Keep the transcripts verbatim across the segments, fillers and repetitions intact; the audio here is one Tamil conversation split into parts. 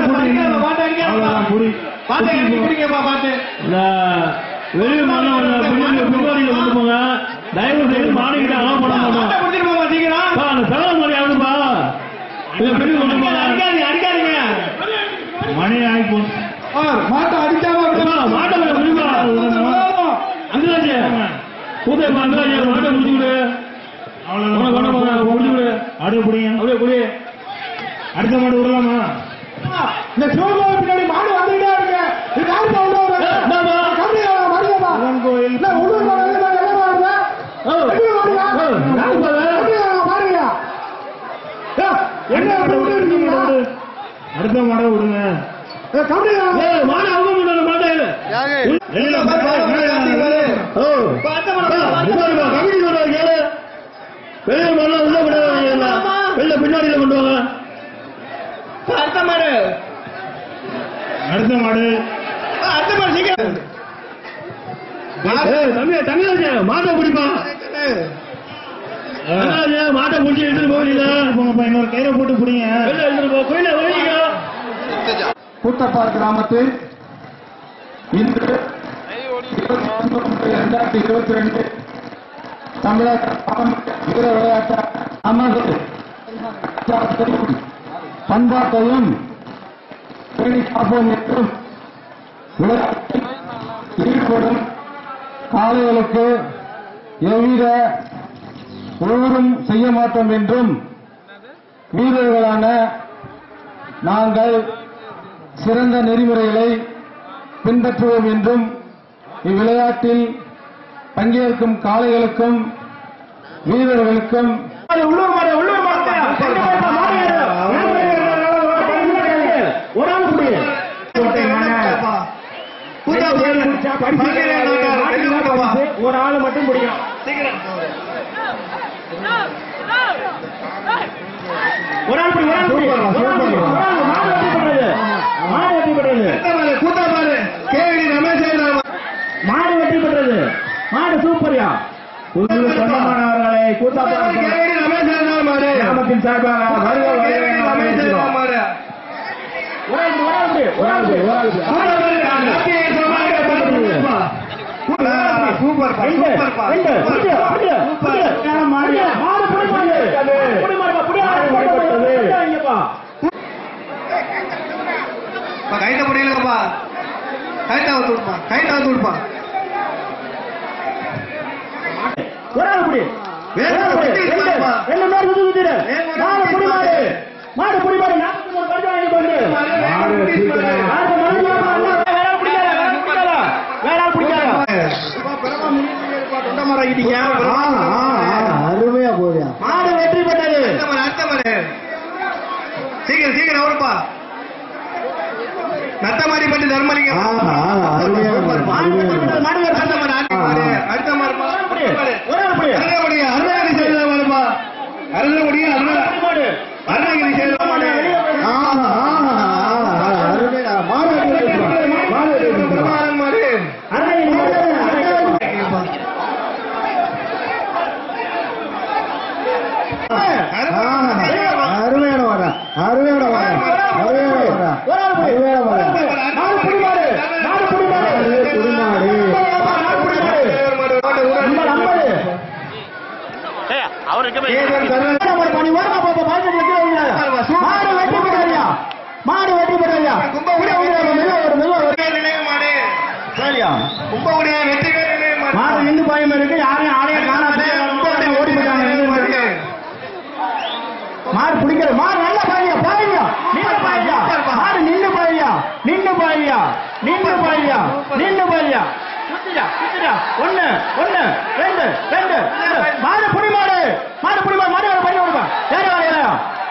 வெளியூர் பின்னாடியில் கொண்டு போங்க. தயவு செய்து மாடிக்கிட்ட அலோவ் பண்ண மாட்டோம். செலவு மணி ஆகுதுப்பா. பெரிய கொண்டு போங்க. அடிக்காதீங்க. மணி ஆகி போச்சு. மாட்டை அடிக்காம மாட்டை முடியுமா? அங்கராஜ் பூதை அங்கராஜ் மாட்டை முடிச்சு விடு. முடிச்சு விடு. அப்படியே புடிங்க. அப்படியே புடி. அடுத்த மாடு விடலாமா? இந்த சிவகோவில் பின்னாடி மாடு வந்துட்டே இருக்கு. அடுத்த மாட விடுங்க. மாடு அவங்க மாட்டாங்க. வெளில பின்னாடியில கொண்டு வாங்க. அடுத்த மாடு அடுத்த மாடு அடுத்த மாடு சீக்கிரம் தம்பி தங்கராஜ மாட்டை பிடிப்பா. மாட்டை பிடிச்சி எடுத்துட்டு போகல போங்கப்பா. இன்னொரு கையில போட்டு பிடிங்க. எடுத்துட்டு போ. கோயில வழிங்க. கூட்டப்பார் கிராமத்தில் இன்று இரண்டாயிரத்தி இருபத்தி ரெண்டு தமிழக வீர விளையாட்டு அமர்வு பண்பாட்டையும் பேணி காப்போம் என்றும் விளையாட்டில் ஈடுபடும் காளைகளுக்கு எவ்வித ஊரும் செய்ய மாட்டோம் என்றும் வீரர்களான நாங்கள் சிறந்த நெறிமுறைகளை பின்பற்றுவோம் என்றும் இவ்விளையாட்டில் பங்கேற்கும் காளைகளுக்கும் வீரர்களுக்கும் உள்ளூர் மாடு உள்ளூர் மாடு ஒரு ஆள் மட்டும் முடியும். ஒரு ஆள் மாடு வெற்றி பெற்றது. கூட்டப்பாடு கேவி ரமேஷ் மாடு வெற்றி பெற்றது. மாடு சூப்பரியா. சொந்தமானவர்களை கூட்டப்பாடு கிராமத்தின் சார்பாக சூப்பர் கைட்ட முடியலப்பா. கைட்டா வந்துடுப்பா. கைட்டா வந்துடுப்பா. மாடு புடிமாடு அருமையா போதியா. மாடு வெற்றி பெற்றது. சீக்கிரம் சீக்கிரம் அவருப்பா. நத்தமாரி பட்டு தர்மலிங்கம் அடுத்த மாடு அருணகிரி செய்தா அருணகிரி அருணகிரி செய்த மாடு அருமையான வாடா அருமையான வாடா அருமையான வாடா மாடு வெற்றி பெறாயா? மாடு நின்று பாயம் இருக்கு. யாரையும் ஆளைய காணாது. ஓடி போயிட்டாங்க. மாடு பிடிக்கிற மாடு நல்ல பாயா பாயா நின்று பாயா. மாடு நின்று பாயா நின்று பாயா நின்று பாயா நின்று பாயா. ஒன்னு ஒன்னு ரெண்டு ரெண்டு மாடு புடி மாடு மாடு புடி மாடு மாடு பண்ணி விடுப்பா. யாரு வரையா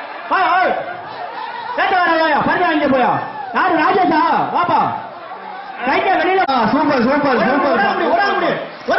கேட்டு வரையா பரிசா இங்க போயா. யாரு ராஜேஷா வாப்பா. கைக்க வெளியில. Super super super.